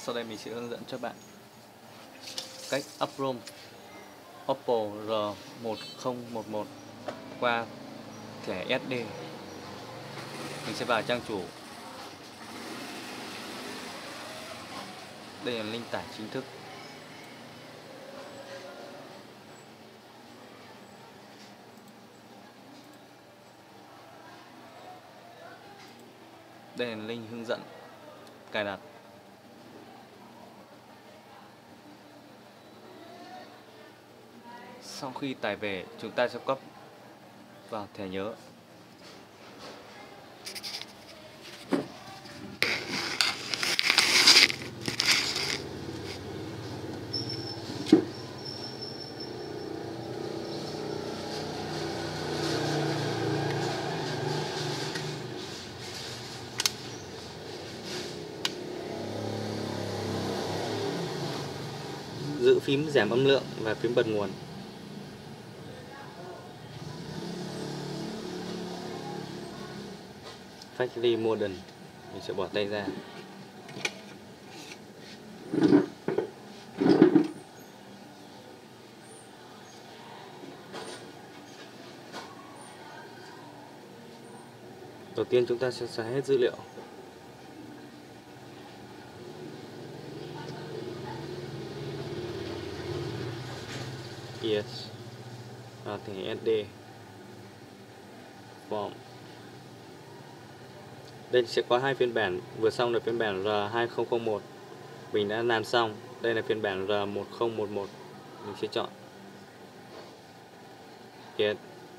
Sau đây mình sẽ hướng dẫn cho bạn cách up ROM Oppo R1011 qua thẻ SD. Mình sẽ vào trang chủ. Đây là link tải chính thức. Đây là link hướng dẫn cài đặt. Sau khi tải về, chúng ta sẽ cấp vào thẻ nhớ. Giữ phím giảm âm lượng và phím bật nguồn. Factory Modern, mình sẽ bỏ tay ra. Đầu tiên chúng ta sẽ xóa hết dữ liệu. Yes. Vào thẻ SD. Form. Đây sẽ có hai phiên bản, vừa xong là phiên bản R2001. Mình đã làm xong. Đây là phiên bản R1011. Mình sẽ chọn Yes.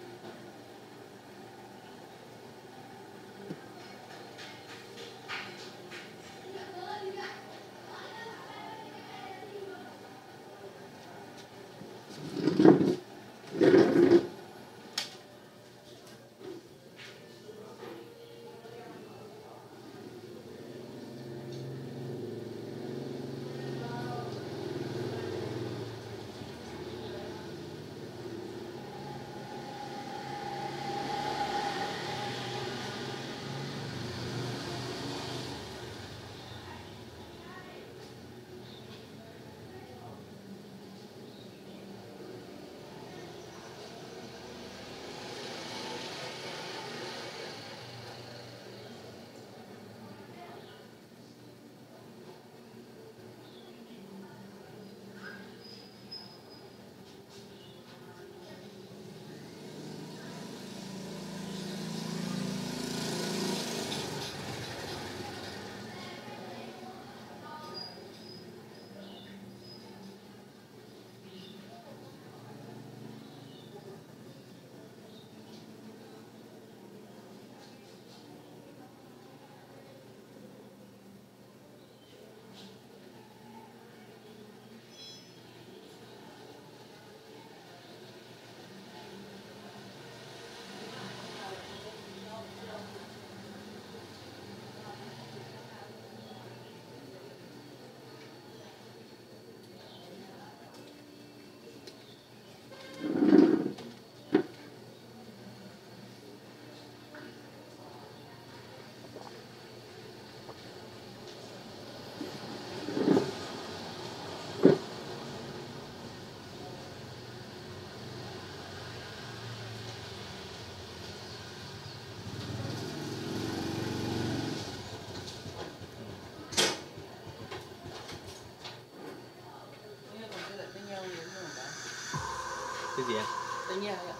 Cái gì ạ? Tay nghe ạ.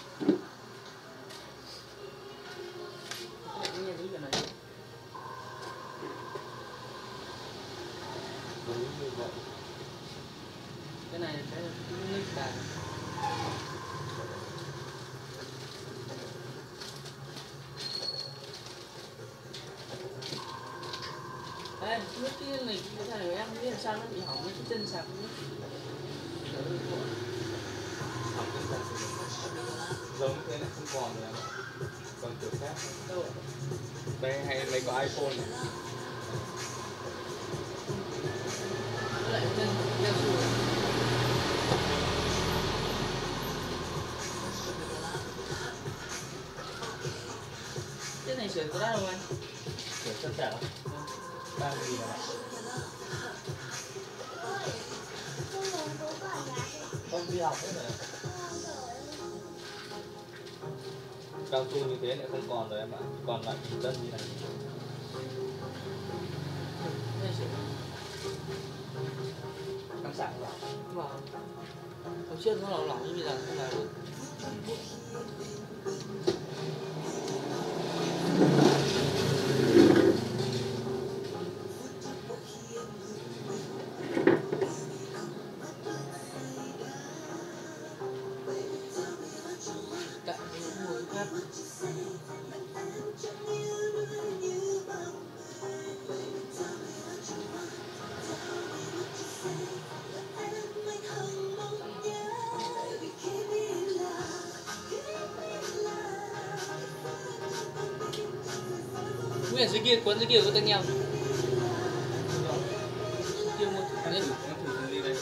Tay nghe đúng cái này. Đúng như vậy. Cái này sẽ link đàn. Đây, nước cái này cái thằng em không biết là sao nó bị hỏng cái chân sạc nữa. Giống thế này không còn nữa, còn kiểu khác. Đâu? Đây hay lấy có iPhone này. Lại chân đeo xuống. Cái này sửa có đắt không anh? Sửa chân trả 3.000 là học hết rồi. Cao su như thế lại không còn rồi em ạ, còn lại bình tân như này. Căng sẵn rồi. Vâng. Hồi trước nó lỏng lỏng như bây giờ không là được. Cạn những mùi khác. Nguyên dưới kia, cuốn dưới kia có tên nhau. Kia một thử lên. Đi đây.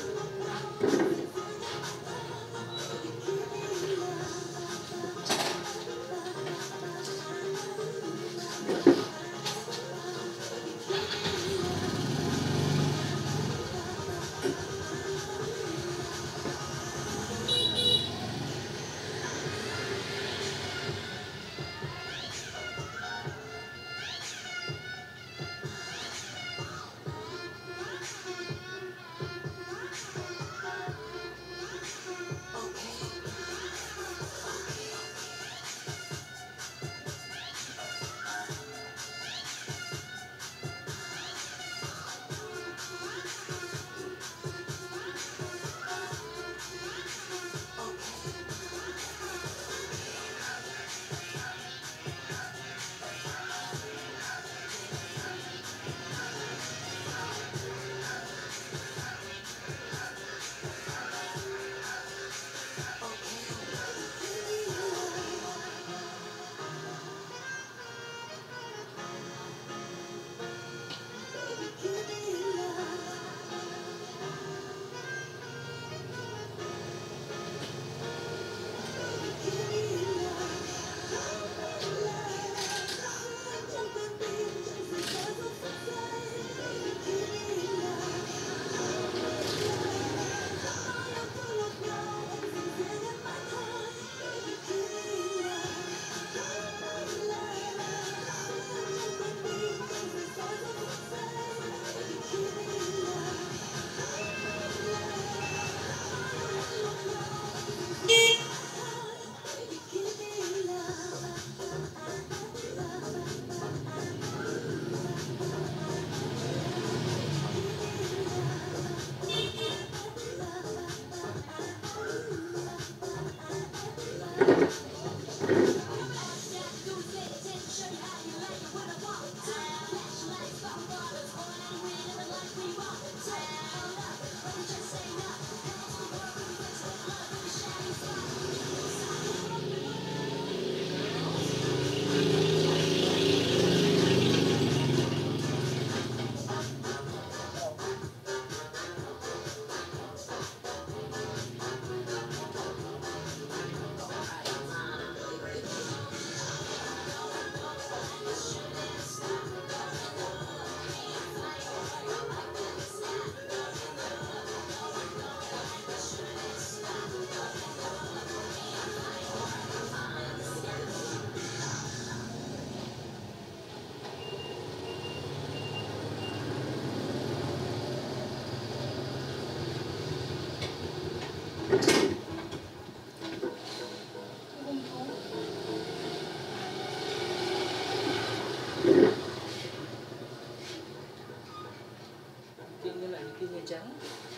trắng.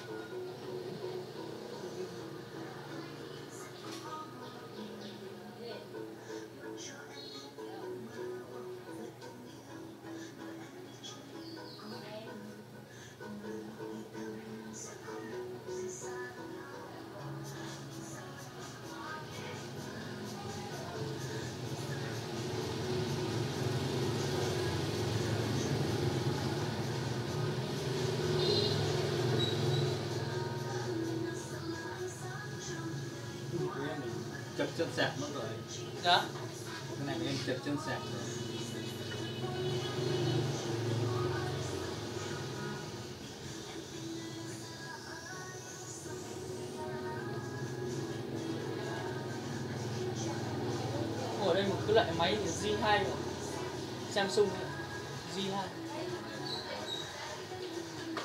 Chập chân sạc mất rồi. Dạ. Cái này em chập chân sạc rồi. cái loại máy G2 của Samsung ấy. G2.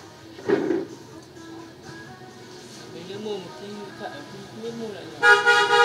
Mình nhớ mua một cái điện thoại không biết mua lại rồi.